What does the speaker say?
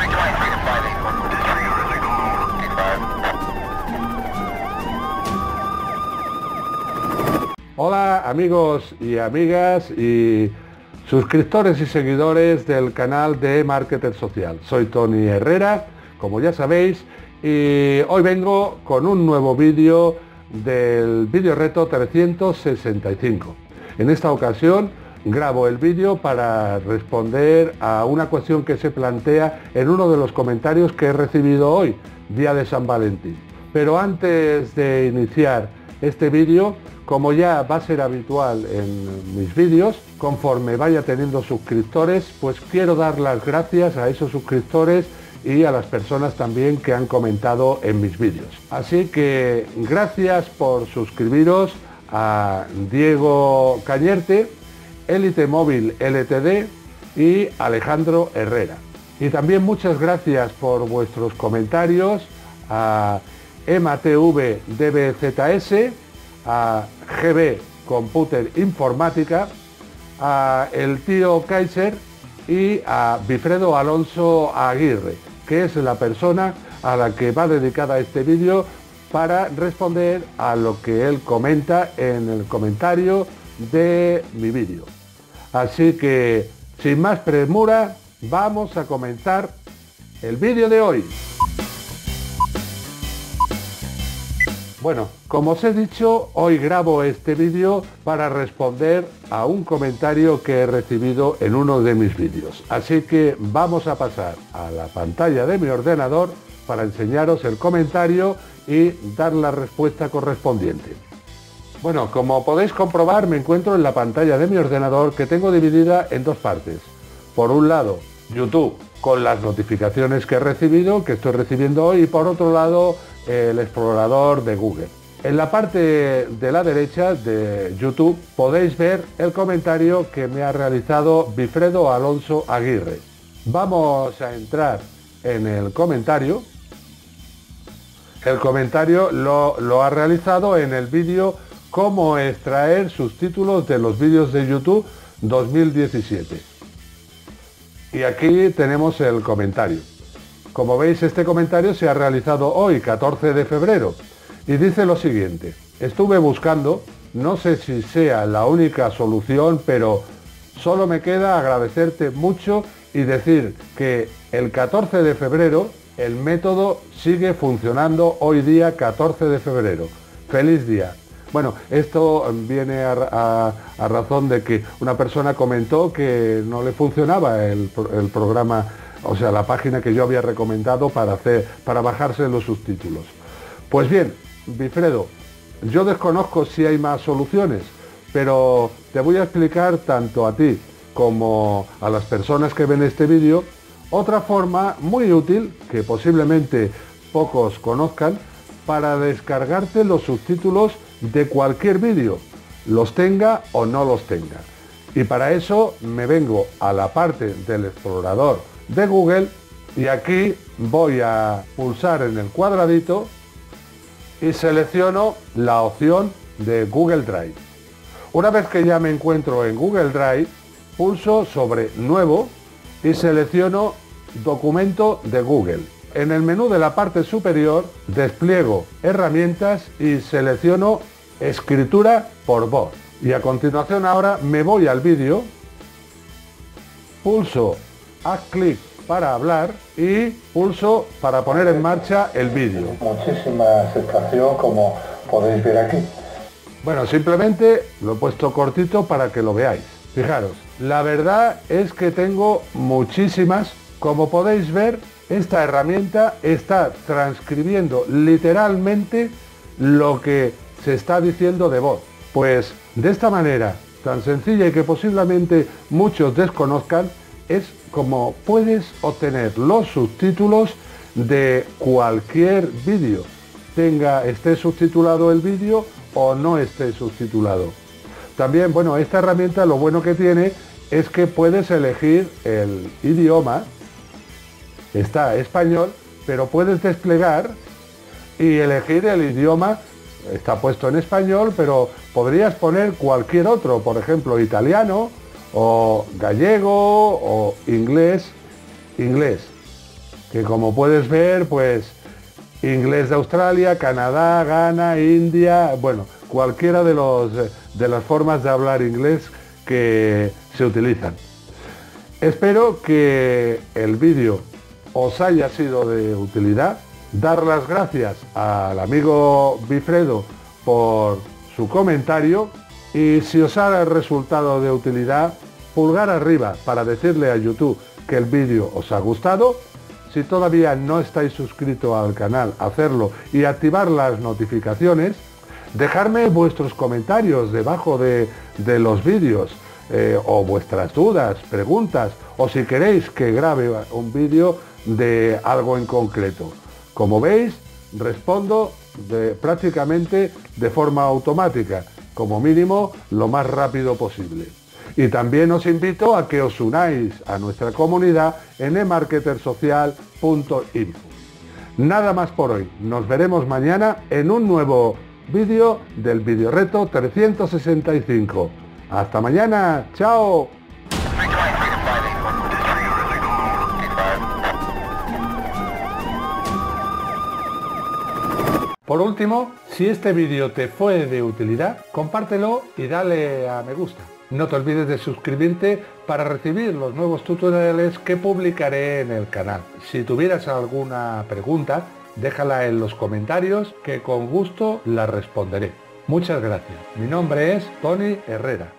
Hola amigos y amigas y suscriptores y seguidores del canal de Marketer Social. Soy Tony Herrera, como ya sabéis, y hoy vengo con un nuevo vídeo del vídeo reto 365. En esta ocasión grabo el vídeo para responder a una cuestión que se plantea en uno de los comentarios que he recibido hoy, día de San Valentín. Pero antes de iniciar este vídeo, como ya va a ser habitual en mis vídeos, conforme vaya teniendo suscriptores, pues quiero dar las gracias a esos suscriptores y a las personas también que han comentado en mis vídeos. Así que gracias por suscribiros a Diego Cañerte, Elite Móvil LTD y Alejandro Herrera. Y también muchas gracias por vuestros comentarios a EMATV DBZS, a GB Computer Informática, a el tío Kaiser y a Bifredo Alonso Aguirre, que es la persona a la que va dedicada este vídeo para responder a lo que él comenta en el comentario de mi vídeo. Así que, sin más premura, vamos a comentar el vídeo de hoy. Bueno, como os he dicho, hoy grabo este vídeo para responder a un comentario que he recibido en uno de mis vídeos. Así que vamos a pasar a la pantalla de mi ordenador para enseñaros el comentario y dar la respuesta correspondiente. Bueno, como podéis comprobar, me encuentro en la pantalla de mi ordenador, que tengo dividida en dos partes. Por un lado, YouTube, con las notificaciones que he recibido, que estoy recibiendo hoy, y por otro lado, el explorador de Google. En la parte de la derecha de YouTube podéis ver el comentario que me ha realizado Bifredo Alonso Aguirre. Vamos a entrar en el comentario. El comentario lo ha realizado en el vídeo Cómo extraer subtítulos de los vídeos de YouTube 2017. Y aquí tenemos el comentario. Como veis, este comentario se ha realizado hoy, 14 de febrero, y dice lo siguiente: estuve buscando, no sé si sea la única solución, pero solo me queda agradecerte mucho y decir que el 14 de febrero el método sigue funcionando hoy día 14 de febrero. ¡Feliz día! Bueno, esto viene a razón de que una persona comentó que no le funcionaba el programa, o sea, la página que yo había recomendado para bajarse los subtítulos. Pues bien, Bifredo, yo desconozco si hay más soluciones, pero te voy a explicar tanto a ti como a las personas que ven este vídeo otra forma muy útil que posiblemente pocos conozcan para descargarte los subtítulos de cualquier vídeo, los tenga o no los tenga. Y para eso me vengo a la parte del explorador de Google y aquí voy a pulsar en el cuadradito y selecciono la opción de Google Drive. Una vez que ya me encuentro en Google Drive, pulso sobre Nuevo y selecciono Documento de Google. En el menú de la parte superior despliego Herramientas y selecciono Escritura por voz. Y a continuación ahora me voy al vídeo, pulso haz clic para hablar y pulso para poner en marcha el vídeo. Muchísima aceptación, como podéis ver aquí. Bueno, simplemente lo he puesto cortito para que lo veáis. Fijaros, la verdad es que tengo muchísimas. Como podéis ver, esta herramienta está transcribiendo literalmente lo que se está diciendo de voz. Pues de esta manera tan sencilla y que posiblemente muchos desconozcan, es como puedes obtener los subtítulos de cualquier vídeo, esté subtitulado el vídeo o no esté subtitulado. También, bueno, esta herramienta lo bueno que tiene es que puedes elegir el idioma. Está español, pero puedes desplegar y elegir el idioma. Está puesto en español, pero podrías poner cualquier otro, por ejemplo, italiano o gallego o inglés. que como puedes ver, pues inglés de Australia, Canadá, Ghana, India, bueno, cualquiera de las formas de hablar inglés que se utilizan. Espero que el vídeo os haya sido de utilidad. Dar las gracias al amigo Bifredo por su comentario y si os ha resultado de utilidad, pulgar arriba para decirle a YouTube que el vídeo os ha gustado. Si todavía no estáis suscritos al canal, hacerlo y activar las notificaciones. Dejarme vuestros comentarios debajo de los vídeos o vuestras dudas, preguntas o si queréis que grabe un vídeo de algo en concreto. Como veis, respondo prácticamente de forma automática, como mínimo lo más rápido posible. Y también os invito a que os unáis a nuestra comunidad en emarketersocial.info. Nada más por hoy, nos veremos mañana en un nuevo vídeo del Videoreto 365. ¡Hasta mañana! ¡Chao! Por último, si este vídeo te fue de utilidad, compártelo y dale a me gusta. No te olvides de suscribirte para recibir los nuevos tutoriales que publicaré en el canal. Si tuvieras alguna pregunta, déjala en los comentarios que con gusto la responderé. Muchas gracias. Mi nombre es Tony Herrera.